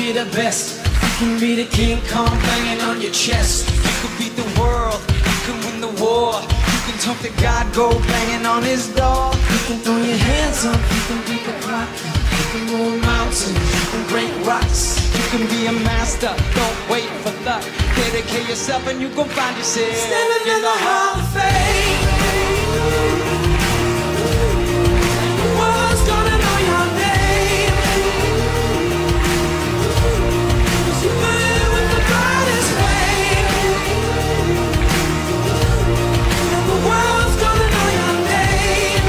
be the best. You can be the King Kong banging on your chest. You can beat the world, you can win the war. You can talk to God, go banging on his door. You can throw your hands up, you can beat the clock. You can move mountains, you can break rocks. You can be a master, don't wait for luck. Dedicate yourself and you gon' find yourself standing in the Hall of Fame. The world's gonna know your name. 'Cause you burn with the brightest flame. And the world's gonna know your name.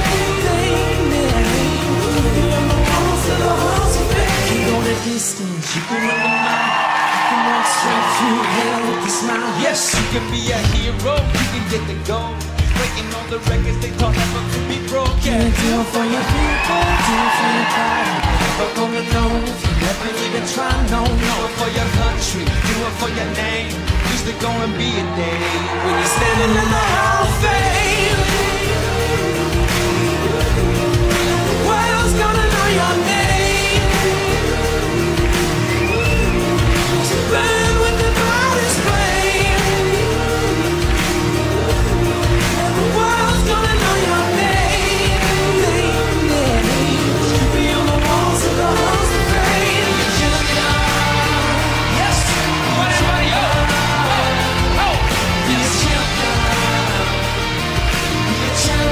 You're on the walls of the halls of fame. You go the distance, you can run the mile. Walk straight through hell with a smile. Yes, you can be a hero, you can get the gold. Breaking all the records they thought never could be broken. Do it for your people, do it for your body. Never gonna know if you never even try. No, do it for your country, do it for your name. Cause there's gonna be a day when you're standing in the Hall of Fame. The world's gonna know your name. Burn with the brightest flame. And the world's gonna know your name. You'll be on the walls of the halls of fame. Yes, everybody up. Oh, yes, champion. Be a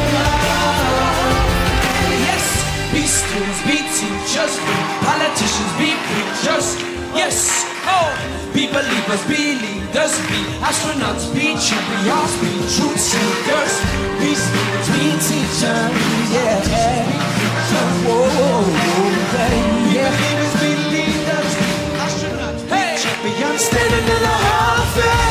champion. Yes, be students, be teachers, be politicians, be preachers. Yes. Oh, be believers, be leaders, be astronauts, be champions, be truth seekers, be students, be teachers, yeah. Whoa, yeah. Be believers, be leaders, be astronauts, be champions, standing in the Hall of Fame.